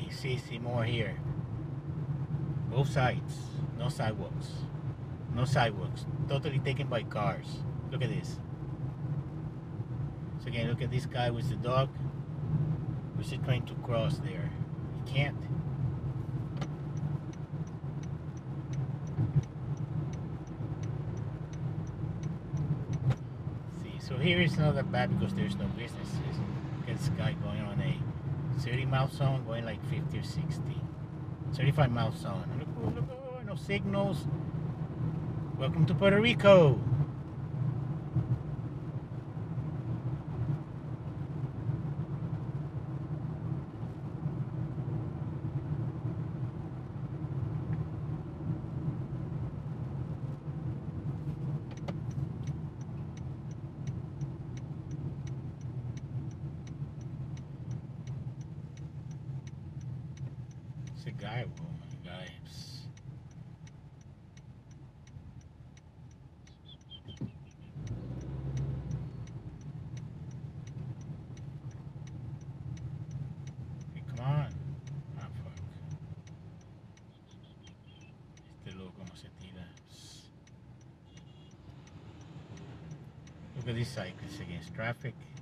see more here. Both sides. No sidewalks. No sidewalks. Totally taken by cars. Look at this. So again, look at this guy with the dog. Who's he trying to cross there? He can't. See, so here is not that bad because there's no businesses. Look at this guy going on a 30-mile zone, going like 50 or 60. 35-mile zone. Look, no signals. Welcome to Puerto Rico. It's a guy, woman, guy. Come on. Ah, fuck. Este loco como se tira. Look at these cyclists against traffic.